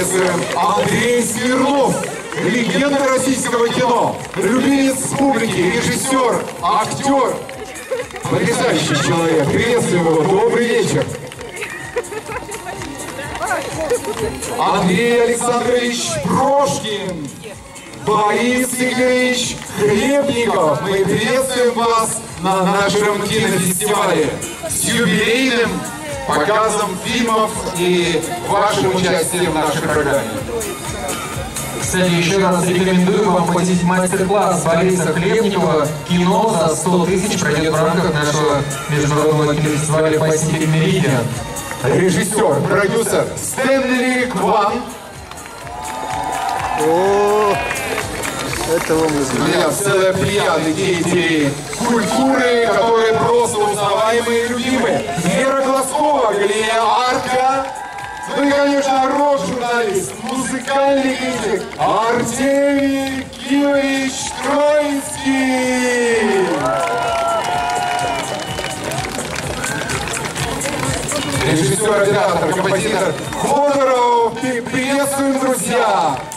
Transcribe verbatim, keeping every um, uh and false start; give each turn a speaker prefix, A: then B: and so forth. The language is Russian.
A: приветствуем Андрей Смирнов, легенда российского кино, любимец публики, режиссер, актер, потрясающий человек. Приветствуем его. Добрый вечер. Андрей Александрович Прошкин, Борис Игоревич Хлебников. Мы приветствуем вас на нашем кинофестивале с юбилейным показом фильмов и вашим участием в нашей программе.
B: Кстати, еще раз рекомендую вам посетить мастер-класс Бориса Хлебникова «Кино за сто тысяч» пройдет в рамках нашего международного кинофестиваля Pacific Meridian.
A: Режиссер, продюсер Стэнли Кван.
C: О, этого мы знаем.
A: Целая плеяда деятелей культуры, которые просто узнаваемые и любимые. Вера Глазкова, Галия Арка. Ну и, конечно, рок-журналист, музыкальный критик Артемий Киевич Троицкий. Режиссер, оператор, композитор Ходоров. Приветствуем, друзья!